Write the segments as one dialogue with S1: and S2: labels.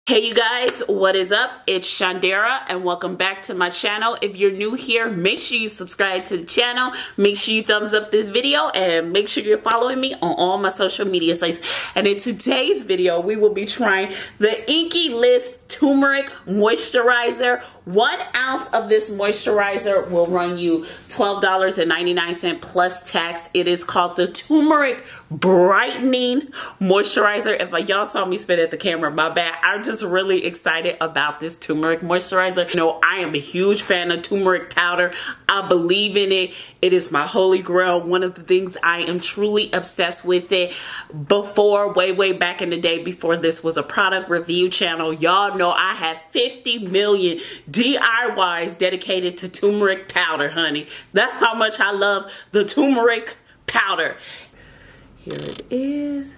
S1: Hey you guys, what is up? It's Shandera and welcome back to my channel. If you're new here, make sure you subscribe to the channel, make sure you thumbs up this video, and make sure you're following me on all my social media sites. And in today's video, we will be trying the Inkey List Turmeric Moisturizer. 1 ounce of this moisturizer will run you $12.99 plus tax. It is called the Turmeric Brightening Moisturizer. If y'all saw me spit at the camera, my bad. I'm just really excited about this turmeric moisturizer. You know, I am a huge fan of turmeric powder. I believe in it. It is my holy grail. One of the things I am truly obsessed with it. Before, way back in the day, before this was a product review channel, y'all know I have 50 million DIYs dedicated to turmeric powder, honey. That's how much I love the turmeric powder. Here it is.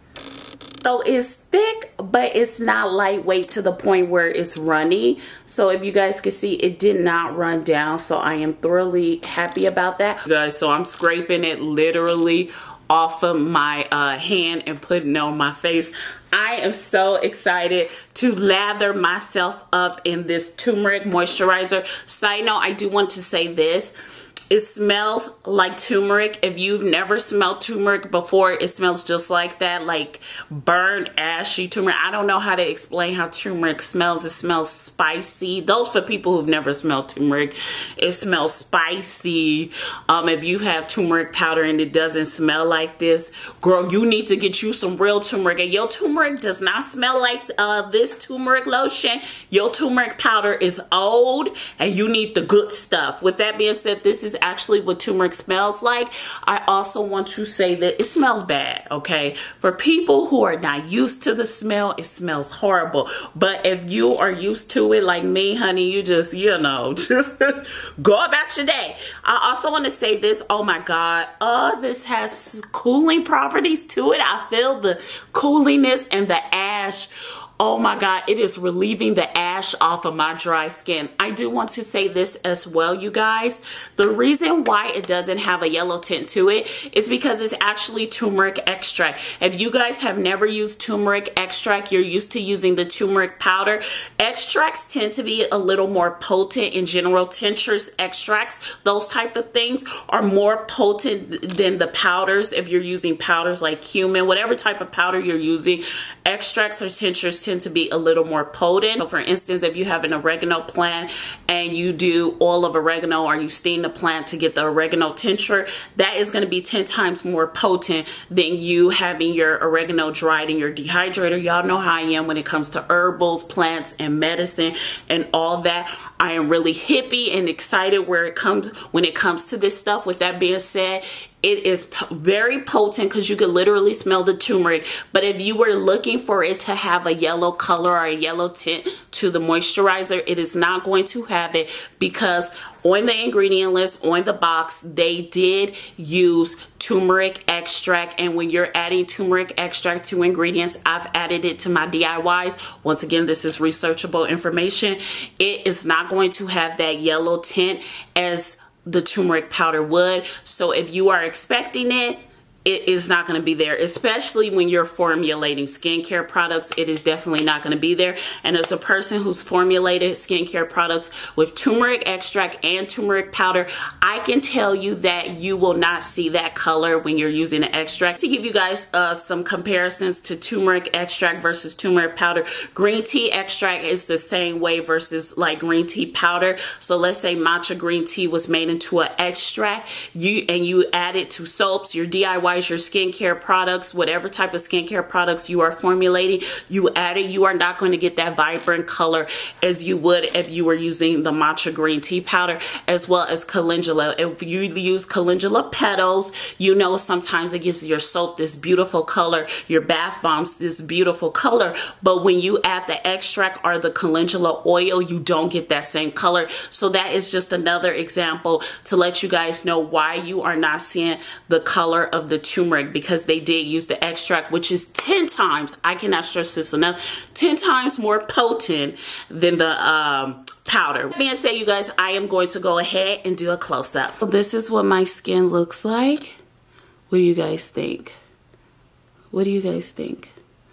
S1: So it's thick, but it's not lightweight to the point where it's runny. So if you guys can see, it did not run down. So I am thoroughly happy about that. You guys, so I'm scraping it literally off of my hand and putting it on my face. I am so excited to lather myself up in this turmeric moisturizer. Side note, I do want to say this. It smells like turmeric. If you've never smelled turmeric before, it smells just like that, like burnt, ashy turmeric. I don't know how to explain how turmeric smells. It smells spicy. Those for people who've never smelled turmeric. It smells spicy. If you have turmeric powder and it doesn't smell like this, girl, you need to get you some real turmeric. And your turmeric does not smell like this turmeric lotion. Your turmeric powder is old and you need the good stuff. With that being said, this is actually what turmeric smells like. I also want to say that it smells bad, okay? For people who are not used to the smell, it smells horrible. But if you are used to it like me, honey, you just, you know, just go about your day. I also want to say this. Oh my God. This has cooling properties to it. I feel the cooliness and the ash. Oh my God, it is relieving the ash off of my dry skin. I do want to say this as well, you guys. The reason why it doesn't have a yellow tint to it is because it's actually turmeric extract. If you guys have never used turmeric extract, you're used to using the turmeric powder. Extracts tend to be a little more potent in general. Tinctures, extracts, those type of things are more potent than the powders. If you're using powders like cumin, whatever type of powder you're using, extracts or tinctures tend to be a little more potent. So for instance, if you have an oregano plant and you do oil of oregano or you steam the plant to get the oregano tincture, that is going to be 10 times more potent than you having your oregano dried in your dehydrator. Y'all know how I am when it comes to herbals, plants, and medicine and all that. I am really hippie and excited when it comes to this stuff. With that being said, it is very potent because you could literally smell the turmeric. But if you were looking for it to have a yellow color or a yellow tint to the moisturizer, it is not going to have it because on the ingredient list, on the box, they did use turmeric extract. And when you're adding turmeric extract to ingredients, I've added it to my DIYs. Once again, this is researchable information. It is not going to have that yellow tint as the turmeric powder would. So if you are expecting it, it is not going to be there, especially when you're formulating skincare products. It is definitely not going to be there. And as a person who's formulated skincare products with turmeric extract and turmeric powder, I can tell you that you will not see that color when you're using the extract. To give you guys some comparisons to turmeric extract versus turmeric powder, green tea extract is the same way versus like green tea powder. So let's say matcha green tea was made into an extract, you add it to soaps, your DIY, your skincare products, whatever type of skincare products you are formulating, you add it, you are not going to get that vibrant color as you would if you were using the matcha green tea powder, as well as calendula. If you use calendula petals, you know sometimes it gives your soap this beautiful color, your bath bombs this beautiful color, but when you add the extract or the calendula oil, you don't get that same color. So that is just another example to let you guys know why you are not seeing the color of the turmeric, because they did use the extract, which is 10 times, I cannot stress this enough, 10 times more potent than the powder. Being said, you guys, I am going to go ahead and do a close-up. So this is what my skin looks like. What do you guys think? What do you guys think?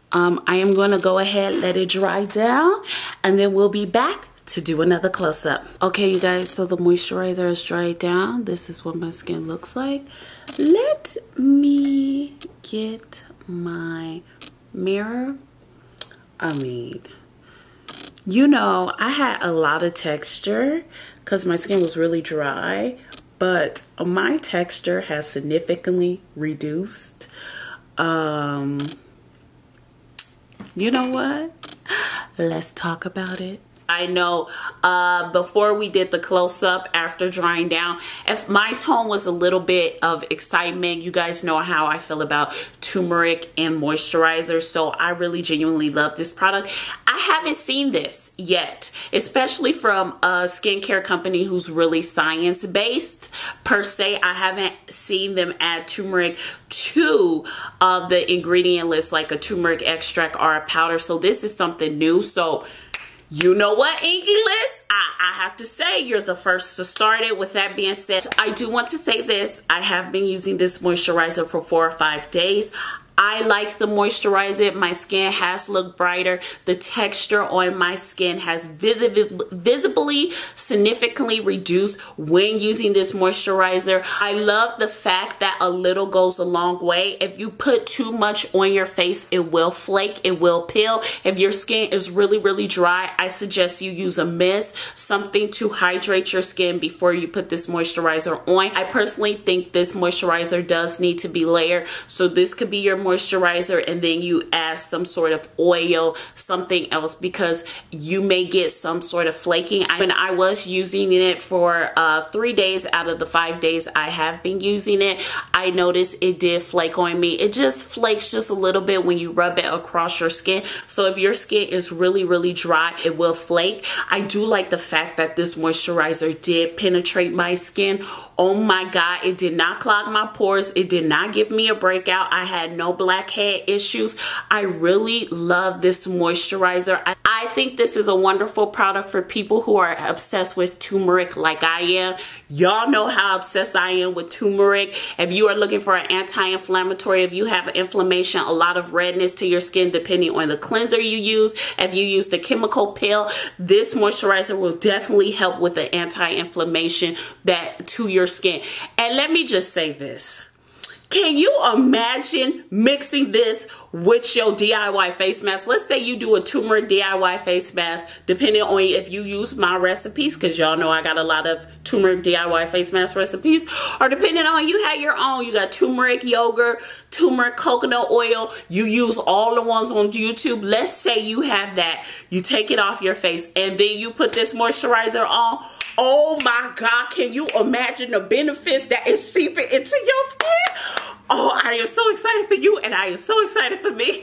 S1: I am going to go ahead, let it dry down, and then we'll be back to do another close-up. Okay, you guys, so the moisturizer is dried down. This is what my skin looks like. Let me get my mirror. I mean, you know, I had a lot of texture because my skin was really dry, but my texture has significantly reduced. You know what? Let's talk about it. I know before we did the close-up after drying down, if my tone was a little bit of excitement, you guys know how I feel about turmeric and moisturizer, so I really genuinely love this product. I haven't seen this yet, especially from a skincare company who's really science-based per se. I haven't seen them add turmeric to the ingredient list like a turmeric extract or a powder, so this is something new. So you know what, Inky List? I have to say you're the first to start it. With that being said, I do want to say this. I have been using this moisturizer for 4 or 5 days. I like the moisturizer. My skin has looked brighter. The texture on my skin has visibly, significantly reduced when using this moisturizer. I love the fact that a little goes a long way. If you put too much on your face, it will flake, it will peel. If your skin is really, really dry, I suggest you use a mist, something to hydrate your skin before you put this moisturizer on. I personally think this moisturizer does need to be layered, so this could be your moisturizer and then you add some sort of oil, something else, because you may get some sort of flaking. When I was using it for 3 days out of the 5 days I have been using it, I noticed it did flake on me. It just flakes just a little bit when you rub it across your skin. So if your skin is really, really dry, it will flake. I do like the fact that this moisturizer did penetrate my skin. Oh my God, it did not clog my pores. It did not give me a breakout. I had no blackhead issues. I really love this moisturizer. I think this is a wonderful product for people who are obsessed with turmeric like I am. Y'all know how obsessed I am with turmeric. If you are looking for an anti-inflammatory, if you have inflammation, a lot of redness to your skin depending on the cleanser you use, if you use the chemical peel, this moisturizer will definitely help with the anti-inflammation that to your skin. And let me just say this. Can you imagine mixing this with your DIY face mask? Let's say you do a turmeric DIY face mask, depending on if you use my recipes, because y'all know I got a lot of turmeric DIY face mask recipes, or depending on you have your own. You got turmeric yogurt, turmeric coconut oil. You use all the ones on YouTube. Let's say you have that. You take it off your face and then you put this moisturizer on. Oh my God, can you imagine the benefits that is seeping into your skin? Oh, I am so excited for you and I am so excited for me.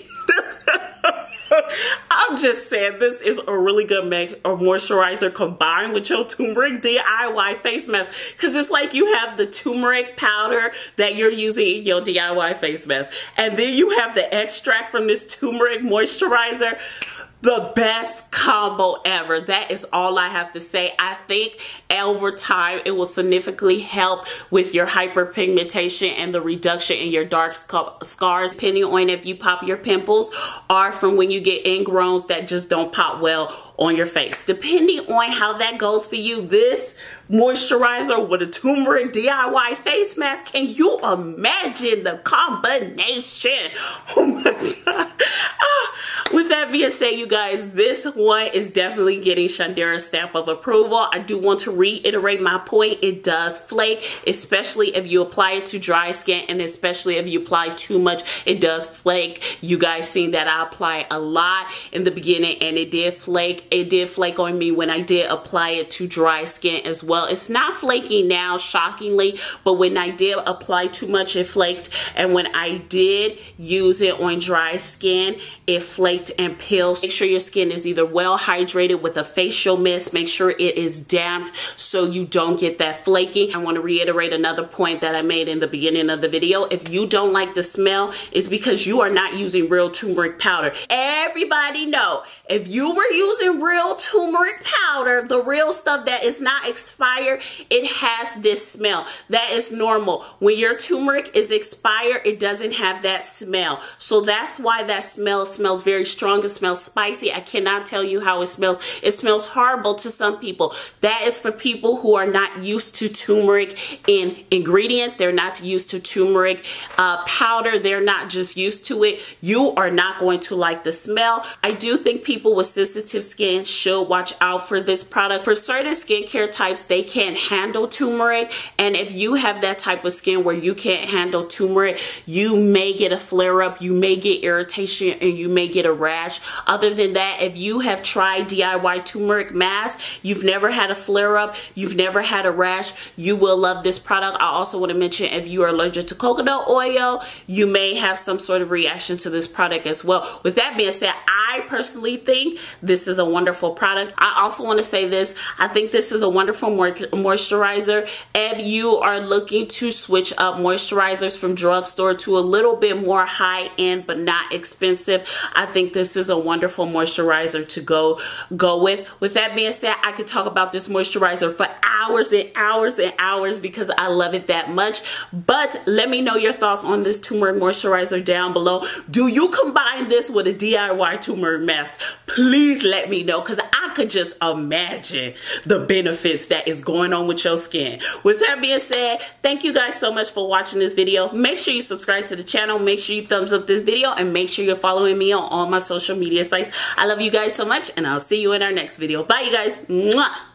S1: I'm just saying, this is a really good moisturizer combined with your turmeric DIY face mask, because it's like you have the turmeric powder that you're using in your DIY face mask, and then you have the extract from this turmeric moisturizer. The best combo ever. That is all I have to say. I think over time it will significantly help with your hyperpigmentation and the reduction in your dark scars, depending on if you pop your pimples or from when you get ingrowns that just don't pop well on your face. Depending on how that goes for you, this moisturizer with a turmeric DIY face mask, can you imagine the combination? Oh my God. With that being said, you guys, this one is definitely getting Shandera's stamp of approval. I do want to reiterate my point. It does flake, especially if you apply it to dry skin, and especially if you apply too much, it does flake. You guys seen that I apply a lot in the beginning and it did flake. It did flake on me when I did apply it to dry skin as well. It's not flaking now, shockingly, but when I did apply too much, it flaked. And when I did use it on dry skin, it flaked flaked and peeled. Make sure your skin is either well hydrated with a facial mist. Make sure it is damped so you don't get that flaking. I want to reiterate another point that I made in the beginning of the video. If you don't like the smell, it's because you are not using real turmeric powder. Everybody know, if you were using real turmeric powder, the real stuff that is not expired, it has this smell. That is normal. When your turmeric is expired, it doesn't have that smell. So that's why that smell smells very strong. It smells spicy. I cannot tell you how it smells. It smells horrible to some people. That is for people who are not used to turmeric in ingredients. They're not used to turmeric powder. They're not just used to it. You are not going to like the smell. I do think people with sensitive skin should watch out for this product. For certain skincare types, they can't handle turmeric, and if you have that type of skin where you can't handle turmeric, you may get a flare-up, you may get irritation, and you may get a rash. Other than that, if you have tried DIY turmeric mask, you've never had a flare-up, you've never had a rash, you will love this product. I also want to mention, if you are allergic to coconut oil, you may have some sort of reaction to this product as well. With that being said, I personally think this is a wonderful product. I also want to say this, I think this is a wonderful moisturizer. If you are looking to switch up moisturizers from drugstore to a little bit more high-end but not expensive, I think this is a wonderful moisturizer to go with. With that being said, I could talk about this moisturizer for hours and hours and hours because I love it that much. But let me know your thoughts on this turmeric moisturizer down below. Do you combine this with a DIY turmeric mask? Please let me know, because I could just imagine the benefits that is going on with your skin. With that being said, thank you guys so much for watching this video. Make sure you subscribe to the channel, make sure you thumbs up this video, and make sure you're following me on all my social media sites. I love you guys so much, and I'll see you in our next video. Bye, you guys. Mwah.